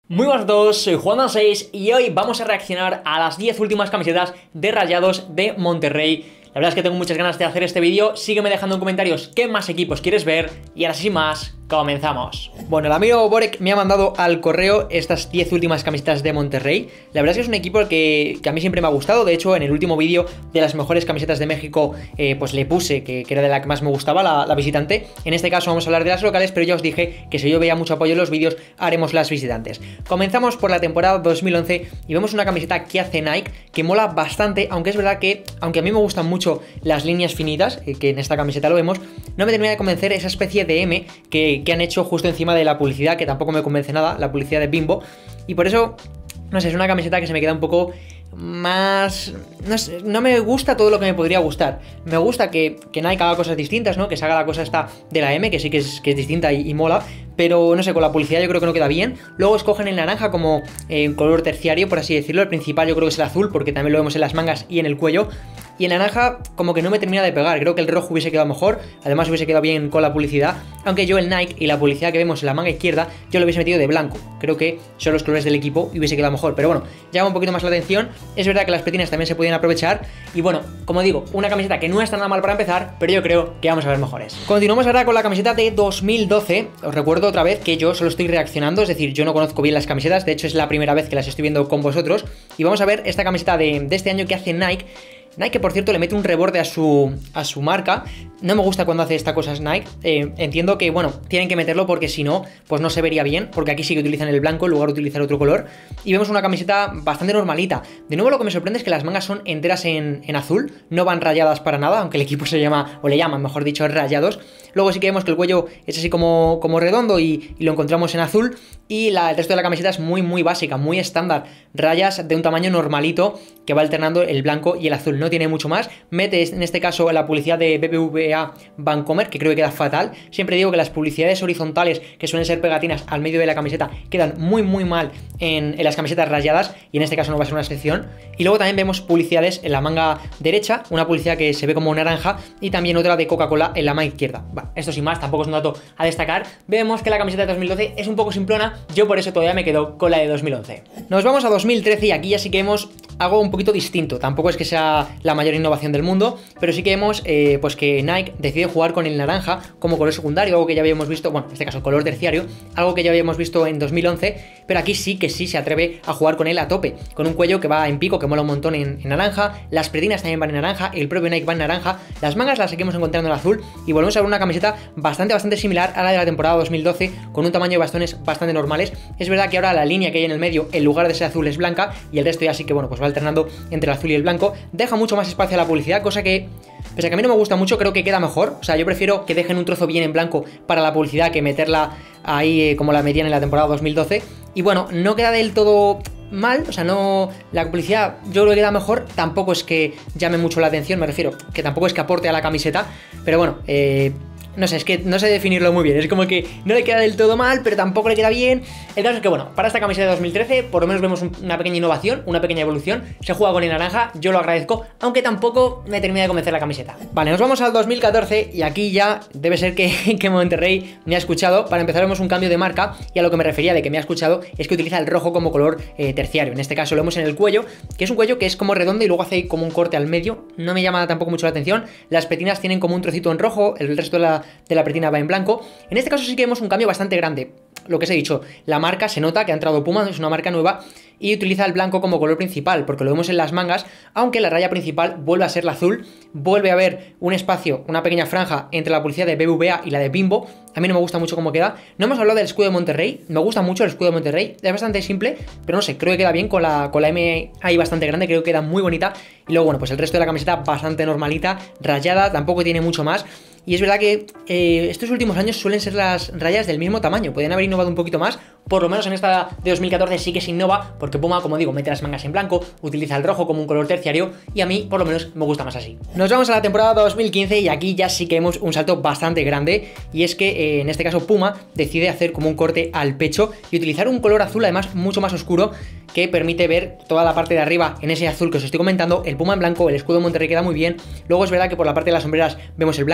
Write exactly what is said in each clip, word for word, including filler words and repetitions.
Muy buenas a todos, soy Juan seis y hoy vamos a reaccionar a las diez últimas camisetas de Rayados de Monterrey. La verdad es que tengo muchas ganas de hacer este vídeo, sígueme dejando en comentarios qué más equipos quieres ver y ahora sin más, comenzamos. Bueno, el amigo Borek me ha mandado al correo estas diez últimas camisetas de Monterrey. La verdad es que es un equipo que, que a mí siempre me ha gustado. De hecho, en el último vídeo de las mejores camisetas de México, eh, pues le puse que, que era de la que más me gustaba, la, la visitante. En este caso vamos a hablar de las locales, pero ya os dije que si yo veía mucho apoyo en los vídeos, haremos las visitantes. Comenzamos por la temporada dos mil once y vemos una camiseta que hace Nike, que mola bastante, aunque es verdad que, aunque a mí me gustan mucho las líneas finitas, eh, que en esta camiseta lo vemos, no me termina de convencer esa especie de M que, que han hecho justo encima de la publicidad, que tampoco me convence nada, la publicidad de Bimbo, y por eso, no sé, es una camiseta que se me queda un poco más... No sé, no me gusta todo lo que me podría gustar. Me gusta que, que Nike haga cosas distintas, ¿no? Que se haga la cosa esta de la M, que sí que es, que es distinta y, y mola, pero no sé, con la publicidad yo creo que no queda bien. Luego escogen el naranja como eh, color terciario, por así decirlo. El principal yo creo que es el azul, porque también lo vemos en las mangas y en el cuello. Y el naranja como que no me termina de pegar. Creo que el rojo hubiese quedado mejor. Además hubiese quedado bien con la publicidad. Aunque yo el Nike y la publicidad que vemos en la manga izquierda, yo lo hubiese metido de blanco. Creo que son los colores del equipo y hubiese quedado mejor. Pero bueno, llama un poquito más la atención. Es verdad que las petinas también se podían aprovechar. Y bueno, como digo, una camiseta que no está nada mal para empezar, pero yo creo que vamos a ver mejores. Continuamos ahora con la camiseta de dos mil doce. Os recuerdo otra vez que yo solo estoy reaccionando. Es decir, yo no conozco bien las camisetas. De hecho es la primera vez que las estoy viendo con vosotros. Y vamos a ver esta camiseta de, de este año que hace Nike. Nike, que por cierto le mete un reborde a su, a su marca. No me gusta cuando hace esta cosa Nike. eh, Entiendo que, bueno, tienen que meterlo porque si no, pues no se vería bien. Porque aquí sí que utilizan el blanco en lugar de utilizar otro color. Y vemos una camiseta bastante normalita. De nuevo lo que me sorprende es que las mangas son enteras en, en azul. No van rayadas para nada, aunque el equipo se llama, o le llaman, mejor dicho, Rayados. Luego sí que vemos que el cuello es así como, como redondo y, y lo encontramos en azul. Y la, el resto de la camiseta es muy, muy básica, muy estándar. Rayas de un tamaño normalito que va alternando el blanco y el azul. No tiene mucho más. Mete en este caso la publicidad de B B V A Bancomer, que creo que queda fatal. Siempre digo que las publicidades horizontales, que suelen ser pegatinas al medio de la camiseta, quedan muy muy mal en, en las camisetas rayadas, y en este caso no va a ser una excepción. Y luego también vemos publicidades en la manga derecha, una publicidad que se ve como naranja, y también otra de Coca-Cola en la manga izquierda. Bueno, esto sin más, tampoco es un dato a destacar. Vemos que la camiseta de dos mil doce es un poco simplona, yo por eso todavía me quedo con la de dos mil once. Nos vamos a dos mil trece y aquí ya sí que vemos algo un poquito distinto. Tampoco es que sea la mayor innovación del mundo, pero sí que vemos eh, pues que Nike decide jugar con el naranja como color secundario, algo que ya habíamos visto, bueno, en este caso color terciario, algo que ya habíamos visto en dos mil once, pero aquí sí que sí se atreve a jugar con él a tope, con un cuello que va en pico, que mola un montón en, en naranja, las pretinas también van en naranja, el propio Nike va en naranja, las mangas las seguimos encontrando en azul, y volvemos a ver una camiseta bastante bastante similar a la de la temporada dos mil doce, con un tamaño de bastones bastante normales. Es verdad que ahora la línea que hay en el medio, en lugar de ser azul, es blanca, y el resto ya sí que, bueno, pues va alternando entre el azul y el blanco, deja mucho más espacio a la publicidad, cosa que, pese a que a mí no me gusta mucho, creo que queda mejor. O sea, yo prefiero que dejen un trozo bien en blanco para la publicidad que meterla ahí eh, como la metían en la temporada dos mil doce. Y bueno, no queda del todo mal, o sea, no, la publicidad yo creo que queda mejor, tampoco es que llame mucho la atención, me refiero, que tampoco es que aporte a la camiseta, pero bueno, eh... no sé, es que no sé definirlo muy bien. Es como que no le queda del todo mal, pero tampoco le queda bien. El caso es que, bueno, para esta camiseta de dos mil trece por lo menos vemos una pequeña innovación, una pequeña evolución. Se juega con el naranja, yo lo agradezco, aunque tampoco me termina de convencer la camiseta. Vale, nos vamos al dos mil catorce y aquí ya debe ser que, que Monterrey me ha escuchado. Para empezar vemos un cambio de marca, y a lo que me refería de que me ha escuchado es que utiliza el rojo como color eh, terciario. En este caso lo vemos en el cuello, que es un cuello que es como redondo y luego hace como un corte al medio. No me llama tampoco mucho la atención. Las petinas tienen como un trocito en rojo, el resto de la de la pretina va en blanco. En este caso sí que vemos un cambio bastante grande. Lo que os he dicho, la marca se nota que ha entrado Puma, es una marca nueva, y utiliza el blanco como color principal, porque lo vemos en las mangas, aunque la raya principal vuelve a ser la azul, vuelve a haber un espacio, una pequeña franja entre la publicidad de B B V A y la de Bimbo. A mí no me gusta mucho cómo queda. No hemos hablado del escudo de Monterrey, me gusta mucho el escudo de Monterrey, es bastante simple, pero no sé, creo que queda bien con la, con la M ahí bastante grande, creo que queda muy bonita. Y luego, bueno, pues el resto de la camiseta bastante normalita, rayada, tampoco tiene mucho más. Y es verdad que eh, estos últimos años suelen ser las rayas del mismo tamaño. Podrían haber innovado un poquito más. Por lo menos en esta de dos mil catorce sí que se innova, porque Puma, como digo, mete las mangas en blanco, utiliza el rojo como un color terciario, y a mí por lo menos me gusta más así. Nos vamos a la temporada dos mil quince y aquí ya sí que vemos un salto bastante grande, y es que eh, en este caso Puma decide hacer como un corte al pecho y utilizar un color azul además mucho más oscuro, que permite ver toda la parte de arriba en ese azul que os estoy comentando. El Puma en blanco, el escudo de Monterrey queda muy bien. Luego es verdad que por la parte de las sombreras vemos el blanco, el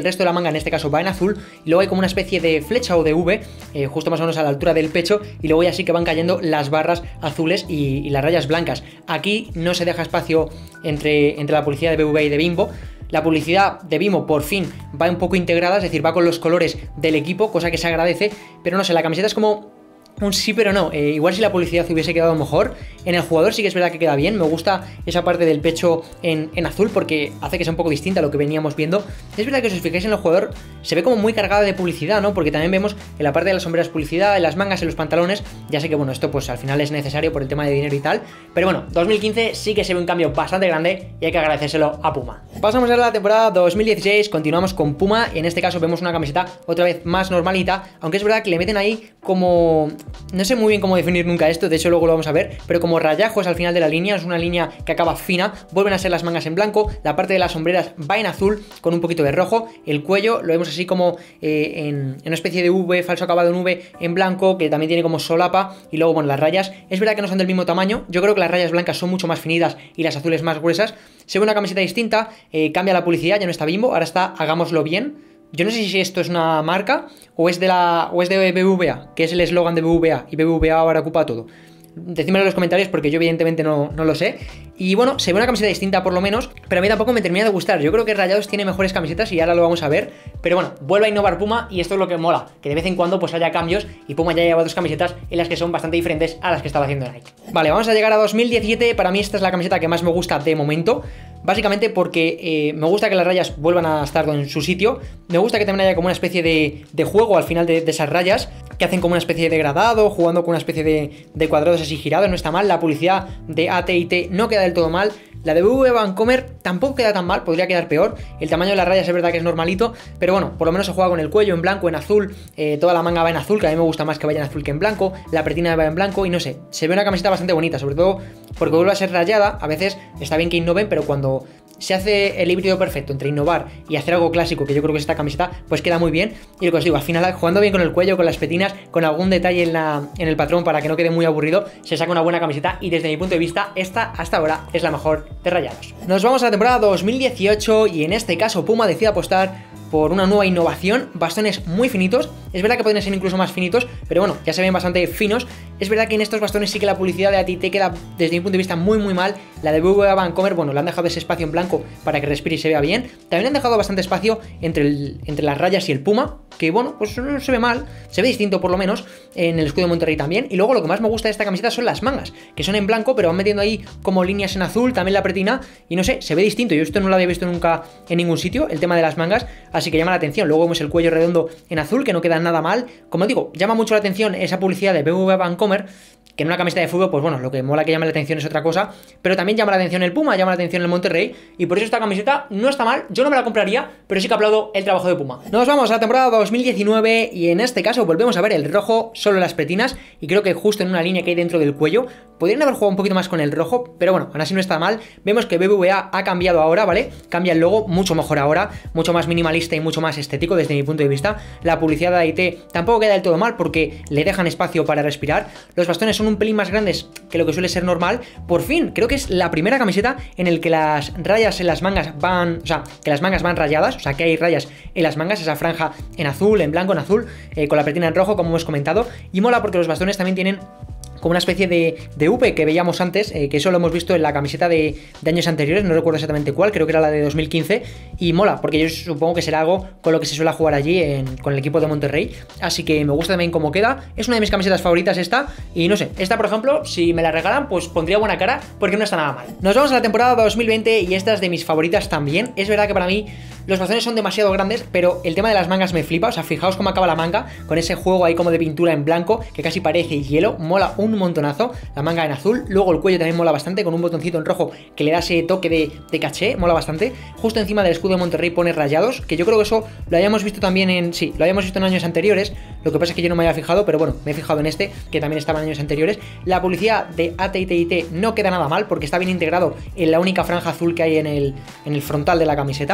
resto de la manga en este caso va en azul, y luego hay como una especie de flecha o de V, eh, justo más o menos a la altura del pecho, y luego ya sí que van cayendo las barras azules y, y las rayas blancas. Aquí no se deja espacio entre, entre la publicidad de B B V A y de Bimbo. La publicidad de Bimbo por fin va un poco integrada, es decir, va con los colores del equipo, cosa que se agradece, pero no sé, la camiseta es como un sí pero no, eh, igual si la publicidad hubiese quedado mejor. En el jugador sí que es verdad que queda bien, me gusta esa parte del pecho en, en azul porque hace que sea un poco distinta a lo que veníamos viendo. Es verdad que si os fijáis en el jugador se ve como muy cargada de publicidad, ¿no? Porque también vemos en la parte de las sombreras publicidad, en las mangas, en los pantalones. Ya sé que bueno, esto pues al final es necesario por el tema de dinero y tal, pero bueno, dos mil quince sí que se ve un cambio bastante grande y hay que agradecérselo a Puma. Pasamos a la temporada dos mil dieciséis, continuamos con Puma, y en este caso vemos una camiseta otra vez más normalita, aunque es verdad que le meten ahí como... no sé muy bien cómo definir nunca esto, de hecho luego lo vamos a ver, pero como rayajos al final de la línea, es una línea que acaba fina, vuelven a ser las mangas en blanco, la parte de las sombreras va en azul con un poquito de rojo, el cuello lo vemos así como eh, en, en una especie de V, falso acabado en V en blanco, que también tiene como solapa, y luego bueno, las rayas, es verdad que no son del mismo tamaño, yo creo que las rayas blancas son mucho más finitas y las azules más gruesas, se ve una camiseta distinta, eh, cambia la publicidad, ya no está Bimbo, ahora está Hagámoslo Bien. Yo no sé si esto es una marca o es de la o es de B B V A, que es el eslogan de B B V A, y B B V A ahora ocupa todo. Decídmelo en los comentarios porque yo evidentemente no, no lo sé. Y bueno, se ve una camiseta distinta por lo menos, pero a mí tampoco me termina de gustar. Yo creo que Rayados tiene mejores camisetas y ahora lo vamos a ver. Pero bueno, vuelve a innovar Puma y esto es lo que mola, que de vez en cuando pues haya cambios, y Puma ya lleva dos camisetas en las que son bastante diferentes a las que estaba haciendo Nike. Vale, vamos a llegar a dos mil diecisiete, para mí esta es la camiseta que más me gusta de momento. Básicamente porque eh, me gusta que las rayas vuelvan a estar en su sitio. Me gusta que también haya como una especie de, de juego al final de, de esas rayas, que hacen como una especie de degradado, jugando con una especie de, de cuadrados así girados, no está mal. La publicidad de A T y T no queda del todo mal. La de B B V A Vancomer tampoco queda tan mal, podría quedar peor. El tamaño de las rayas es verdad que es normalito, pero bueno, por lo menos se juega con el cuello en blanco, en azul, eh, toda la manga va en azul, que a mí me gusta más que vaya en azul que en blanco, la pretina va en blanco y no sé, se ve una camiseta bastante bonita, sobre todo porque vuelve a ser rayada. A veces está bien que innoven, pero cuando se hace el híbrido perfecto entre innovar y hacer algo clásico, que yo creo que es esta camiseta, pues queda muy bien. Y lo que os digo, al final jugando bien con el cuello, con las petinas, con algún detalle en, la, en el patrón para que no quede muy aburrido, se saca una buena camiseta, y desde mi punto de vista esta hasta ahora es la mejor de Rayados. Nos vamos a la temporada dos mil dieciocho y en este caso Puma decide apostar por una nueva innovación, bastones muy finitos. Es verdad que pueden ser incluso más finitos, pero bueno, ya se ven bastante finos. Es verdad que en estos bastones sí que la publicidad de A T T queda desde mi punto de vista muy muy mal. La de B B V A Vancomer, bueno, le han dejado ese espacio en blanco para que respire y se vea bien. También han dejado bastante espacio entre, el, entre las rayas y el Puma, que bueno, pues no se ve mal, se ve distinto por lo menos. En el escudo de Monterrey también. Y luego lo que más me gusta de esta camiseta son las mangas, que son en blanco, pero van metiendo ahí como líneas en azul, también la pretina, y no sé, se ve distinto. Yo esto no lo había visto nunca en ningún sitio, el tema de las mangas, así que llama la atención. Luego vemos el cuello redondo en azul, que no queda nada mal. Como digo, llama mucho la atención esa publicidad de B B V A Vancomer, que en una camiseta de fútbol, pues bueno, lo que mola que llame la atención es otra cosa, pero también llama la atención el Puma, llama la atención el Monterrey, y por eso esta camiseta no está mal. Yo no me la compraría, pero sí que aplaudo el trabajo de Puma. Nos vamos a la temporada dos mil diecinueve y en este caso volvemos a ver el rojo, solo las pretinas, y creo que justo en una línea que hay dentro del cuello. Podrían haber jugado un poquito más con el rojo, pero bueno, aún así no está mal. Vemos que B B V A ha cambiado ahora, ¿vale? Cambia el logo, mucho mejor ahora, mucho más minimalista y mucho más estético desde mi punto de vista. La publicidad de A T T tampoco queda del todo mal porque le dejan espacio para respirar. Los bastones son un pelín más grandes que lo que suele ser normal. Por fin, creo que es la primera camiseta en el que las rayas en las mangas van, o sea, que las mangas van rayadas, o sea, que hay rayas en las mangas, esa franja en azul, en blanco, en azul, eh, con la pretina en rojo, como hemos comentado. Y mola porque los bastones también tienen como una especie de, de V que veíamos antes, eh, que eso lo hemos visto en la camiseta de, de años anteriores, no recuerdo exactamente cuál, creo que era la de dos mil quince, y mola, porque yo supongo que será algo con lo que se suele jugar allí en, con el equipo de Monterrey, así que me gusta también cómo queda. Es una de mis camisetas favoritas esta, y no sé, esta por ejemplo, si me la regalan, pues pondría buena cara, porque no está nada mal. Nos vamos a la temporada dos mil veinte y esta es de mis favoritas también. Es verdad que para mí los bastones son demasiado grandes, pero el tema de las mangas me flipa, o sea, fijaos cómo acaba la manga, con ese juego ahí como de pintura en blanco, que casi parece hielo, mola un montonazo, la manga en azul, luego el cuello también mola bastante, con un botoncito en rojo que le da ese toque de, de caché, mola bastante, justo encima del escudo de Monterrey pone Rayados, que yo creo que eso lo habíamos visto también en, sí, lo habíamos visto en años anteriores, lo que pasa es que yo no me había fijado, pero bueno, me he fijado en este, que también estaba en años anteriores. La publicidad de A T T T no queda nada mal, porque está bien integrado en la única franja azul que hay en el, en el frontal de la camiseta.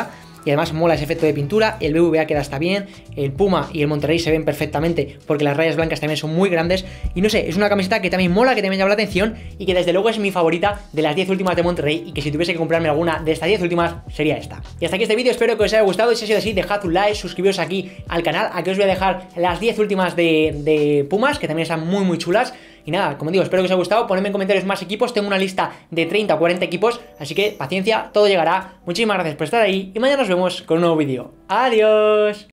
y además mola ese efecto de pintura. El B B V A queda hasta bien, el Puma y el Monterrey se ven perfectamente porque las rayas blancas también son muy grandes. Y no sé, es una camiseta que también mola, que también llama la atención y que desde luego es mi favorita de las diez últimas de Monterrey, y que si tuviese que comprarme alguna de estas diez últimas sería esta. Y hasta aquí este vídeo, espero que os haya gustado, y si ha sido así, dejad un like, suscribiros aquí al canal. Aquí os voy a dejar las diez últimas de, de Pumas, que también están muy muy chulas. Y nada, como digo, espero que os haya gustado, ponedme en comentarios más equipos, tengo una lista de treinta o cuarenta equipos, así que paciencia, todo llegará. Muchísimas gracias por estar ahí y mañana nos vemos con un nuevo vídeo. ¡Adiós!